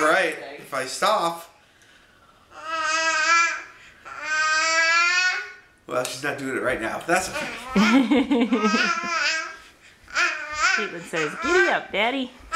right. If I stop. Well, she's not doing it right now. That's okay. Caitlin says, "Giddy up, Daddy."